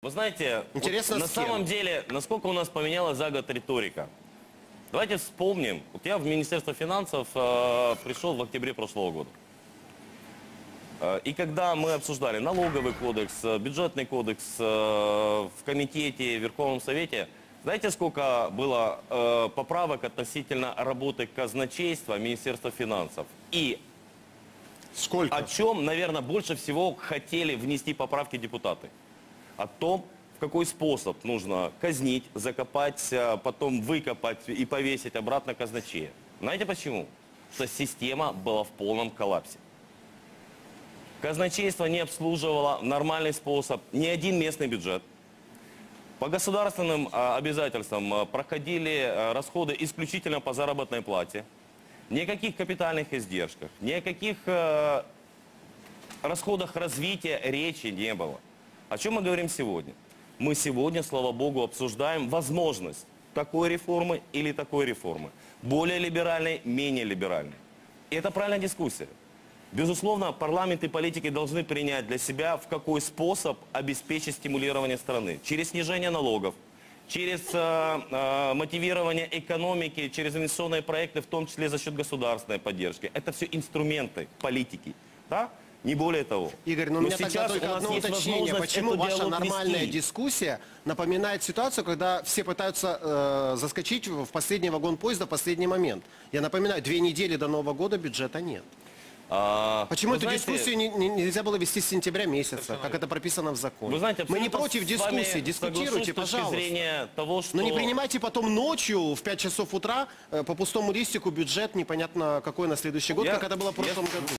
Вы знаете, Интересно, на с кем? самом деле, насколько у нас поменялась за год риторика. Давайте вспомним. Вот я в Министерство финансов пришел в октябре прошлого года. И когда мы обсуждали налоговый кодекс, бюджетный кодекс в комитете, в Верховном Совете, знаете, сколько было поправок относительно работы казначейства Министерства финансов? И Сколько? о чем, наверное, больше всего хотели внести поправки депутаты? О том, в какой способ нужно казнить, закопать, потом выкопать и повесить обратно казначея. Знаете почему? Что система была в полном коллапсе. Казначейство не обслуживало в нормальный способ ни один местный бюджет. По государственным обязательствам проходили расходы исключительно по заработной плате. Никаких капитальных издержках, ни о каких расходах развития речи не было. О чем мы говорим сегодня? Мы сегодня, слава богу, обсуждаем возможность такой реформы или такой реформы. Более либеральной, менее либеральной. И это правильная дискуссия. Безусловно, парламент и политики должны принять для себя, в какой способ обеспечить стимулирование страны. Через снижение налогов, через мотивирование экономики, через инвестиционные проекты, в том числе за счет государственной поддержки. Это все инструменты политики. Да? Не более того. Игорь, но у меня тогда только одно уточнение. Почему ваша нормальная дискуссия напоминает ситуацию, когда все пытаются заскочить в последний вагон поезда в последний момент? Я напоминаю, 2 недели до Нового года бюджета нет. Почему эту дискуссию нельзя было вести с сентября месяца, как это прописано в законе? Вы знаете, мы не против дискуссии, дискутируйте, пожалуйста. Того, что... Но не принимайте потом ночью в 5 часов утра по пустому листику бюджет непонятно какой на следующий год, как это было в прошлом году.